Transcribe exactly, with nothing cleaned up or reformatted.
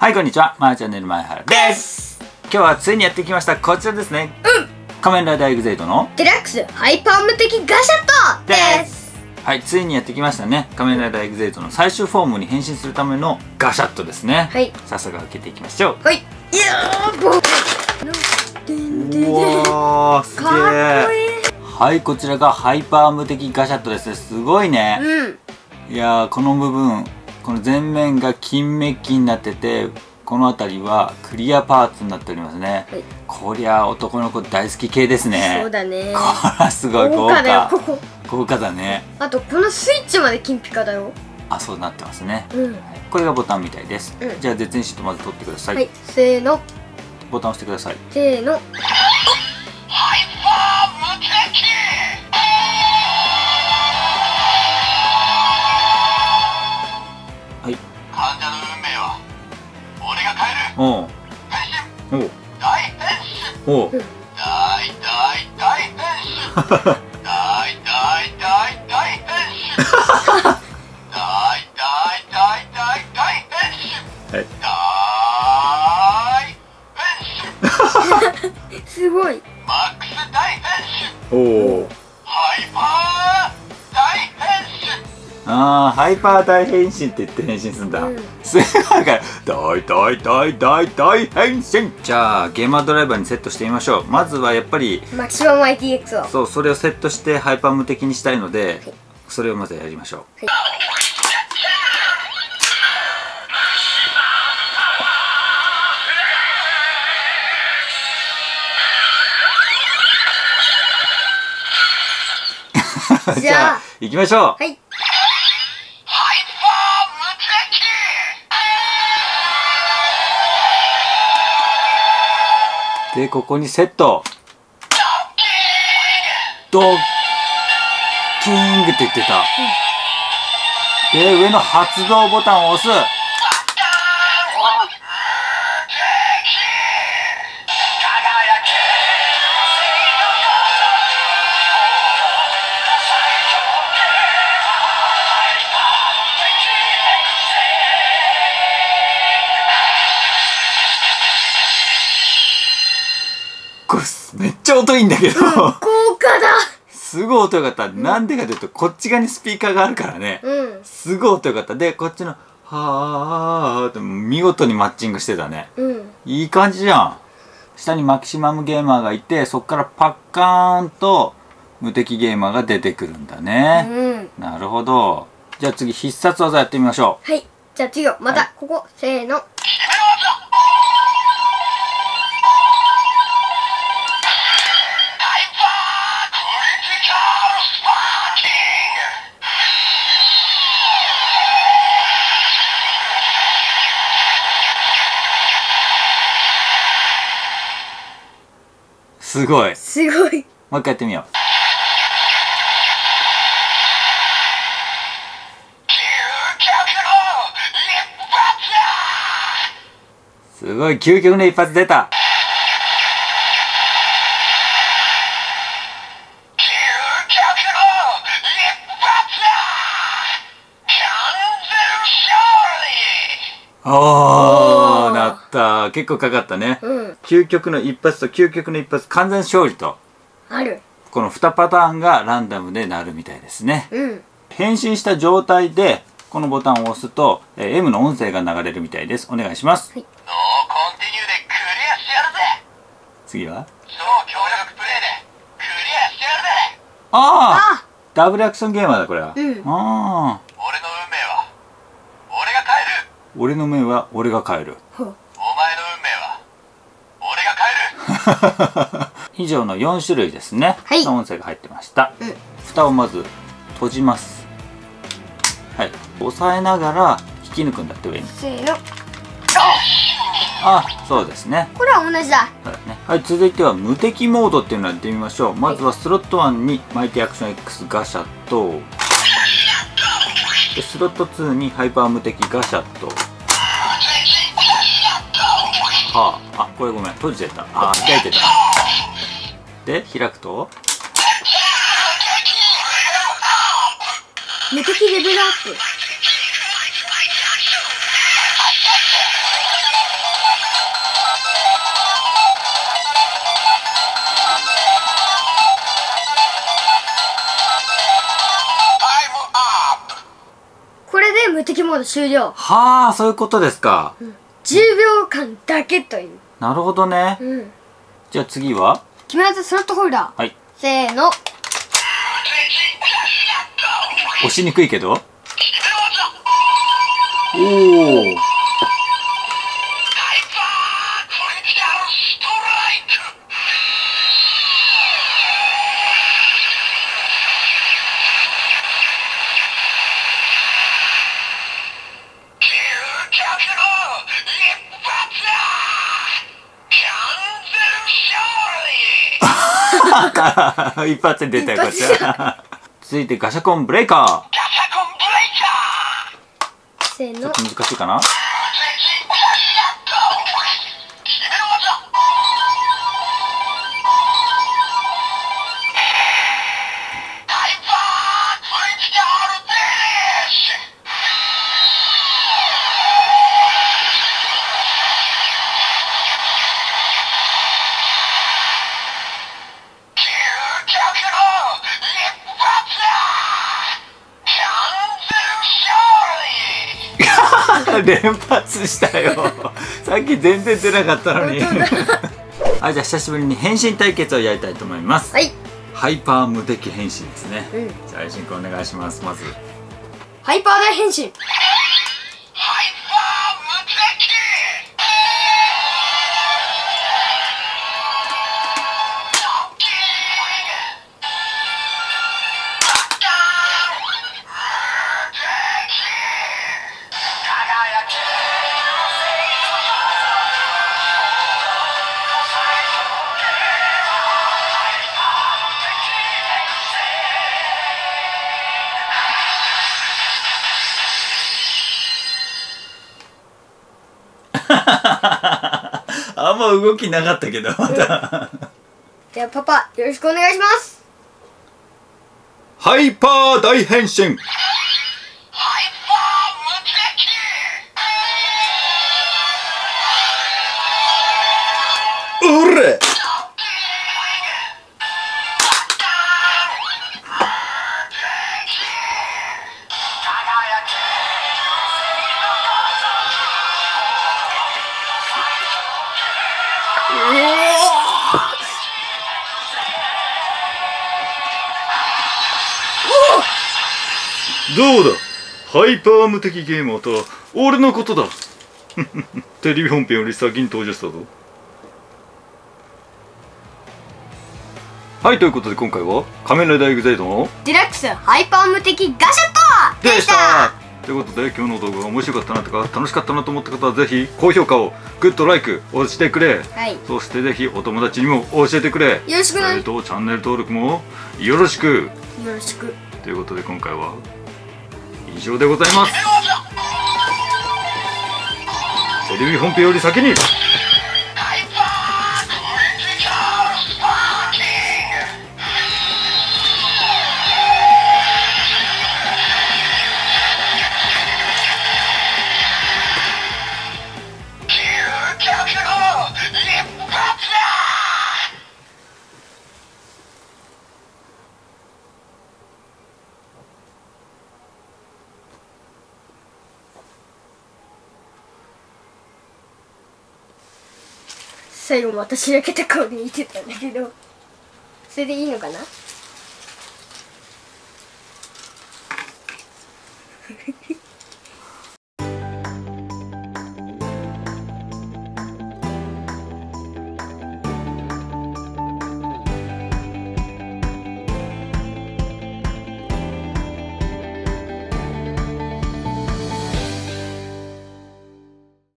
はい、こんにちは。まーチャンネル前原です。今日はついにやってきました。こちらですね。うん。仮面ライダーエグゼイドのデラックスハイパー無敵ガシャットです。 はい、ついにやってきましたね。仮面ライダーエグゼイドの最終フォームに変身するためのガシャットですね。はい。早速開けていきましょう。 はい。いやー、ボー。 うわー、すげー。はい、こちらがハイパー無敵ガシャットですね。すごいね。うん。いやー、この部分、この前面が金メッキになってて、この辺りはクリアパーツになっておりますね。はい、こりゃ男の子大好き系ですね。 そうだね。 これはすごい豪華。 豪華だよ、ここ。 豪華だね。 あとこのスイッチまで金ピカだよ。 あ、そうなってますね。 うん、 これがボタンみたいです。うん、じゃあ絶縁シートまず取ってください。はい、 せーの。 ボタン押してください。 せーの。ハイパー無敵。 はい。 患者の運命は俺が変える。 おう。 変身。おう。大変身。おう。大大大変身。大大大大変身。大大大大大変身。はい。大変身。 すごい。 マックス大変身。 おお。 ハイパー大変身。 ああ、ハイパー大変身って言って変身するんだ。うん、すごいから、大大大大大変身。じゃあゲーマードライバーにセットしてみましょう。まずはやっぱりマキシマム アイティーエックス を、 そう、それをセットしてハイパー無敵にしたいので、はい、それをまずやりましょう。はい、じゃあ行きましょう。はい。で、ここにセット。ドッキングって言ってた。うん、で、上の発動ボタンを押す。これめっちゃ音いいんだけど、うん、豪華だ。 すごい音よかった。うん、なんでかというとこっち側にスピーカーがあるからね、うん、すごい音よかった。でこっちの「はー」って見事にマッチングしてたね、うん、いい感じじゃん。下にマキシマムゲーマーがいて、そっからパッカーンと無敵ゲーマーが出てくるんだね、うん、なるほど。じゃあ次必殺技やってみましょう。 はい、じゃあ次はまた、はい、ここせーの。 すごい。 すごい。 もう一回やってみよう。すごい、究極の一発出た。おー、なった。結構かかったね。うん、究極の一発と究極の一発、完全勝利とある。 このにパターンがランダムでなるみたいですね。うん、変身した状態でこのボタンを押すと、えー、エム の音声が流れるみたいです。お願いします。はい、ノーコンティニューでクリアしてやるぜ。次は超強力プレイでクリアしてやるぜ。ああ、ダブルアクションゲーマーだこれは。うん、ああ、俺の運命は俺が変える。俺の命は俺が変える。お前の運命は俺が変える。以上のよん種類ですね。はい、音声が入ってました。うん、蓋をまず閉じます。はい、押さえながら引き抜くんだって上に。 せーの。 あ、そうですね。 これは同じだ。 そうだね。はい、続いては無敵モードっていうのをやってみましょう。まずはスロットワンにマイティアクション X ガシャと、でスロットツーにハイパー無敵ガシャと。はあ、あ、これごめん、閉じてた。あ、開いてた。で、開くと無敵レベルアップ。 モード終了。 はあ、そういうことですか。 うん、じゅうびょうかんだけという。 なるほどね。 うん。 じゃあ次は決め技スロットホルダー。 はい。 せーの。 押しにくいけど。おお。一発で出たよ、こっちは。続いてガシャコンブレイカー。ガシャコンブレイカー。せーの。ちょっと難しいかな。連発したよ。さっき全然出なかったのに。はい、じゃあ久しぶりに変身対決をやりたいと思います。 はい。 ハイパー無敵変身ですね。 うん、 じゃあ、愛心くんお願いします。まず。 ハイパー大変身。 ハイパー無敵。 あんま動きなかったけど、また。 じゃあパパよろしくお願いします。 ハイパー大変身。 ハイパー無敵。 うれ。どうだ、ハイパー無敵ゲーマーとは俺のことだ。テレビ本編より先に登場したぞ。はい、ということで今回は仮面ライダーエグゼイドのデラックスハイパー無敵ガシャットでした。ということで今日の動画が面白かったなとか楽しかったなと思った方はぜひ高評価をグッドライク押してくれ、 はい、 そしてぜひお友達にも教えてくれ。 よろしくね。 それとチャンネル登録もよろしくよろしくということで今回は以上でございます。テレビ本編より先に最後またしらけた顔で言ってたんだけど、それでいいのかな。